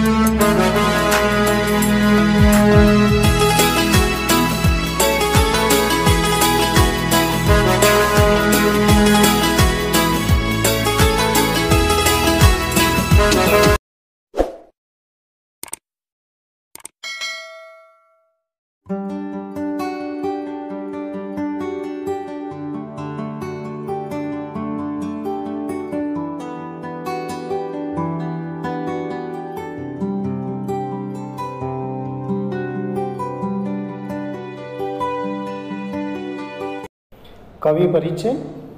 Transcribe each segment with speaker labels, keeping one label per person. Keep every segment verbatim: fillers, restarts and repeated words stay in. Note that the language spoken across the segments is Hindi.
Speaker 1: कवि परिचय।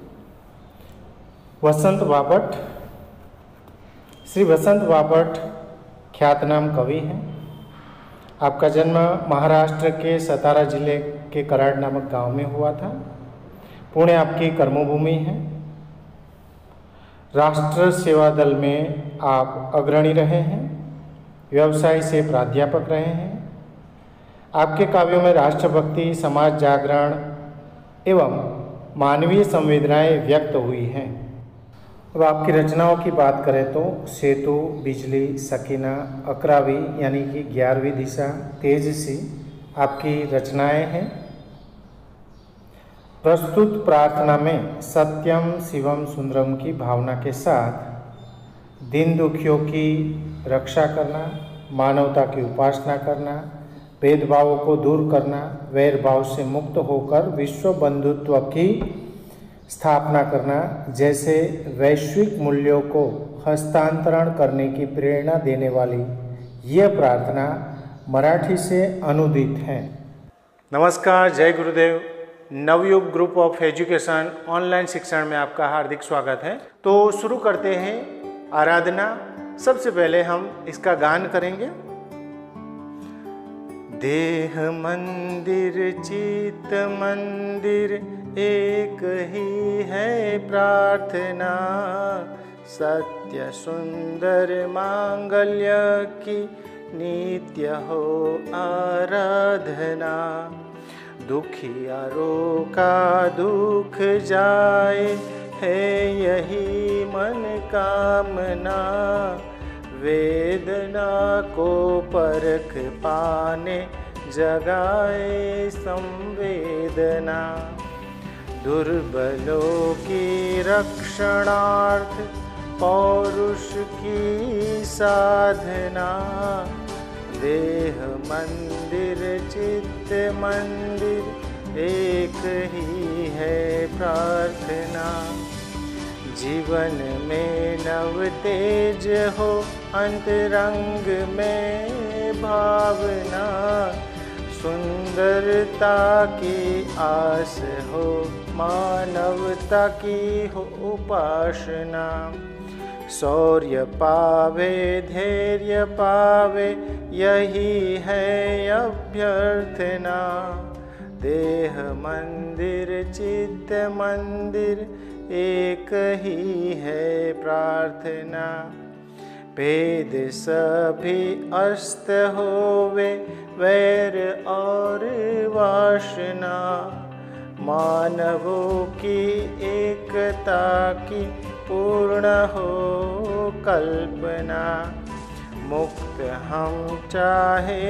Speaker 1: वसंत बापट। श्री वसंत बापट ख्यातनाम कवि हैं। आपका जन्म महाराष्ट्र के सतारा जिले के कराड नामक गांव में हुआ था। पुणे आपकी कर्मभूमि है। राष्ट्र सेवा दल में आप अग्रणी रहे हैं। व्यवसाय से प्राध्यापक रहे हैं। आपके काव्यों में राष्ट्रभक्ति, समाज जागरण एवं मानवीय संवेदनाएं व्यक्त हुई हैं। अब आपकी रचनाओं की बात करें तो सेतु, बिजली, सकीना, अकरावी यानी कि ग्यारहवीं दिशा, तेजसी आपकी रचनाएं हैं। प्रस्तुत प्रार्थना में सत्यम शिवम सुंदरम की भावना के साथ दीन दुखियों की रक्षा करना, मानवता की उपासना करना, भेदभावों को दूर करना, वैर भाव से मुक्त होकर विश्व बंधुत्व की स्थापना करना जैसे वैश्विक मूल्यों को हस्तांतरण करने की प्रेरणा देने वाली यह प्रार्थना मराठी से अनुदित है। नमस्कार, जय गुरुदेव। Navyug group of education online शिक्षण में आपका हार्दिक स्वागत है। तो शुरू करते हैं आराधना। सबसे पहले हम इसका गान करेंगे। देह मंदिर चित मंदिर एक ही है प्रार्थना, सत्य सुंदर मांगल्य की नित्य हो आराधना। दुखियारों का दुख जाए है यही मन कामना, वेदना को परख पाने जगाए संवेदना। दुर्बलों की रक्षणार्थ पौरुष की साधना, देह मंदिर चित्त मंदिर एक ही है प्रार्थना। जीवन में नव तेज हो अंतरंग में भावना, सुंदरता की आस हो मानवता की हो उपासना। शौर्य पावे धैर्य पावे यही है अभ्यर्थना, देह मंदिर चित्त मंदिर एक ही है प्रार्थना। भेद सभी अस्त होवे वैर और वासना, मानवों की एकता की पूर्ण हो कल्पना। मुक्त हम चाहे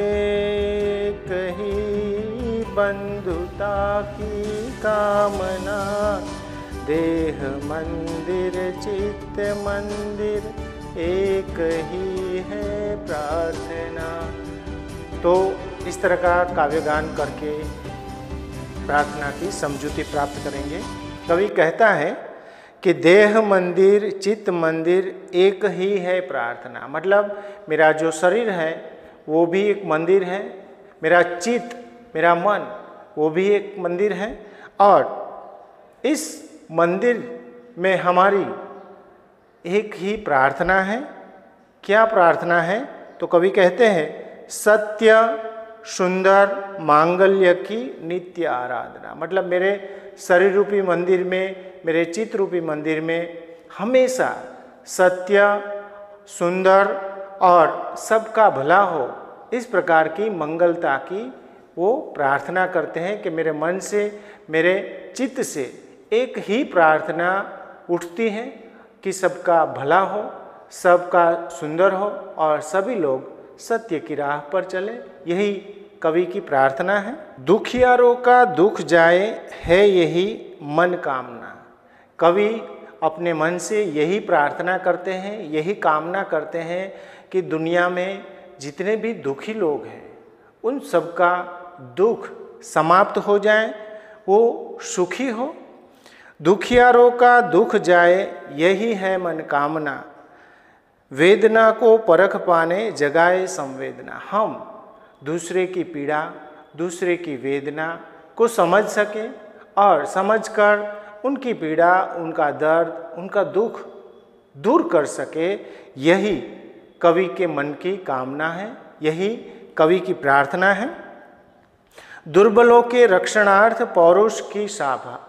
Speaker 1: कहीं बंधुता की कामना, देह मंदिर चित्त मंदिर एक ही है प्रार्थना। तो इस तरह का काव्यगान करके प्रार्थना की समझूती प्राप्त करेंगे। कवि कहता है कि देह मंदिर चित्त मंदिर एक ही है प्रार्थना, मतलब मेरा जो शरीर है वो भी एक मंदिर है, मेरा चित्त मेरा मन वो भी एक मंदिर है, और इस मंदिर में हमारी एक ही प्रार्थना है। क्या प्रार्थना है? तो कवि कहते हैं सत्य सुंदर मांगल्य की नित्य आराधना, मतलब मेरे शरीर रूपी मंदिर में, मेरे चित्त रूपी मंदिर में हमेशा सत्य सुंदर और सबका भला हो, इस प्रकार की मंगलता की वो प्रार्थना करते हैं कि मेरे मन से मेरे चित्त से एक ही प्रार्थना उठती है कि सबका भला हो, सबका सुंदर हो और सभी लोग सत्य की राह पर चले, यही कवि की प्रार्थना है। दुखियारों का दुख जाए है यही मन कामना। कवि अपने मन से यही प्रार्थना करते हैं, यही कामना करते हैं कि दुनिया में जितने भी दुखी लोग हैं उन सबका दुख समाप्त हो जाए, वो सुखी हो। दुखियारों का दुख जाए यही है मन कामना, वेदना को परख पाने जगाए संवेदना। हम दूसरे की पीड़ा, दूसरे की वेदना को समझ सकें और समझकर उनकी पीड़ा, उनका दर्द, उनका दुख दूर कर सके, यही कवि के मन की कामना है, यही कवि की प्रार्थना है। दुर्बलों के रक्षणार्थ पौरुष की साधना।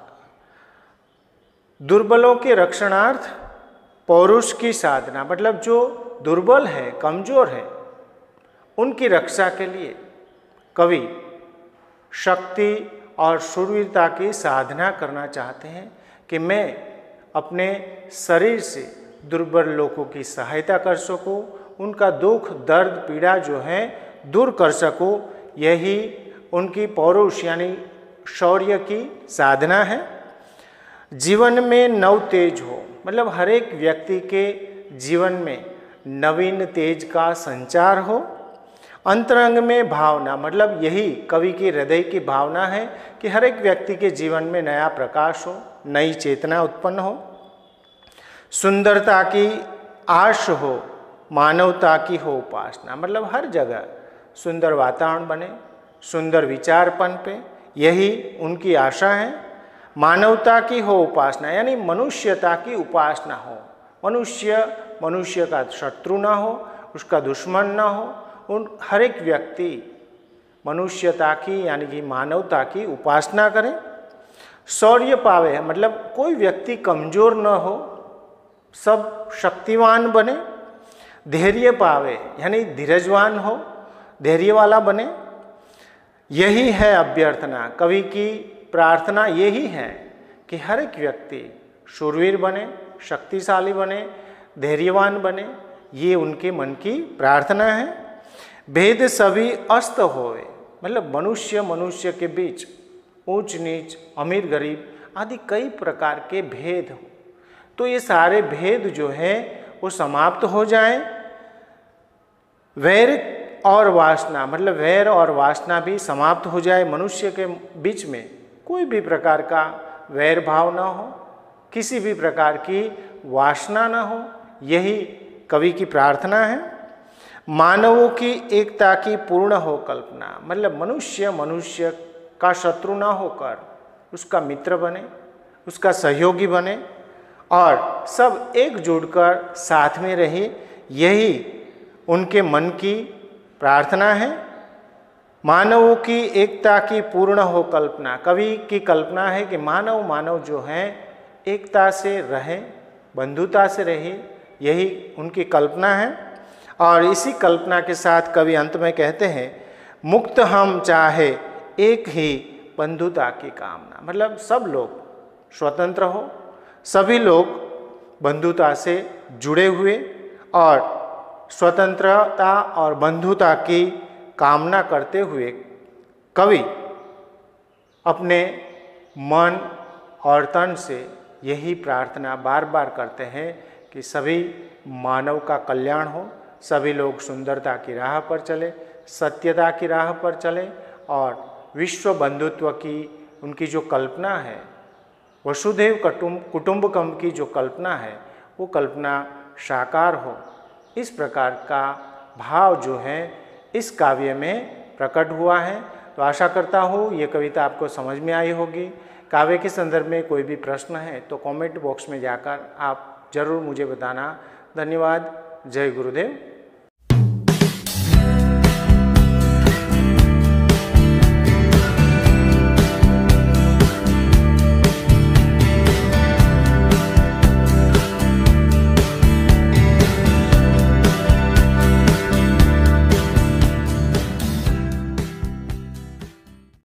Speaker 1: दुर्बलों के रक्षणार्थ पौरुष की साधना, मतलब जो दुर्बल है, कमजोर है, उनकी रक्षा के लिए कवि शक्ति और शूरवीरता की साधना करना चाहते हैं कि मैं अपने शरीर से दुर्बल लोगों की सहायता कर सकूं, उनका दुख, दर्द, पीड़ा जो है दूर कर सकूं, यही उनकी पौरुष यानी शौर्य की साधना है। जीवन में नव तेज हो, मतलब हर एक व्यक्ति के जीवन में नवीन तेज का संचार हो। अंतरंग में भावना, मतलब यही कवि की हृदय की भावना है कि हर एक व्यक्ति के जीवन में नया प्रकाश हो, नई चेतना उत्पन्न हो। सुंदरता की आश हो, मानवता की हो उपासना, मतलब हर जगह सुंदर वातावरण बने, सुंदर विचारपन पे, यही उनकी आशा है। मानवता की हो उपासना, यानी मनुष्यता की उपासना हो। मनुष्य मनुष्य का शत्रु ना हो, उसका दुश्मन ना हो, उन हर एक व्यक्ति मनुष्यता की यानी कि मानवता की उपासना करें। शौर्य पावे, मतलब कोई व्यक्ति कमजोर न हो, सब शक्तिवान बने। धैर्य पावे, यानी धीरजवान हो, धैर्य वाला बने। यही है अभ्यर्थना, कवि की प्रार्थना यही है कि हर एक व्यक्ति शूरवीर बने, शक्तिशाली बने, धैर्यवान बने, ये उनके मन की प्रार्थना है। भेद सभी अस्त होवे, मतलब मनुष्य मनुष्य के बीच ऊंच नीच, अमीर गरीब आदि कई प्रकार के भेद हो, तो ये सारे भेद जो हैं वो समाप्त हो जाएं। वैर और वासना, मतलब वैर और वासना भी समाप्त हो जाए, मनुष्य के बीच में कोई भी प्रकार का वैर भाव ना हो, किसी भी प्रकार की वासना ना हो, यही कवि की प्रार्थना है। मानवों की एकता की पूर्ण हो कल्पना, मतलब मनुष्य मनुष्य का शत्रु ना होकर उसका मित्र बने, उसका सहयोगी बने और सब एकजुट कर साथ में रहे, यही उनके मन की प्रार्थना है। मानवों की एकता की पूर्ण हो कल्पना, कवि की कल्पना है कि मानव मानव जो हैं एकता से रहें, बंधुता से रहे, यही उनकी कल्पना है। और इसी कल्पना के साथ कवि अंत में कहते हैं, मुक्त हम चाहे एक ही बंधुता की कामना, मतलब सब लोग स्वतंत्र हो, सभी लोग बंधुता से जुड़े हुए और स्वतंत्रता और बंधुता की कामना करते हुए कवि अपने मन और तन से यही प्रार्थना बार बार करते हैं कि सभी मानव का कल्याण हो, सभी लोग सुंदरता की राह पर चले, सत्यता की राह पर चले और विश्व बंधुत्व की उनकी जो कल्पना है, वसुधैव कुटुंब कुटुंबकम की जो कल्पना है, वो कल्पना साकार हो, इस प्रकार का भाव जो है इस काव्य में प्रकट हुआ है। तो आशा करता हूँ ये कविता आपको समझ में आई होगी। काव्य के संदर्भ में कोई भी प्रश्न है तो कमेंट बॉक्स में जाकर आप जरूर मुझे बताना। धन्यवाद। जय गुरुदेव।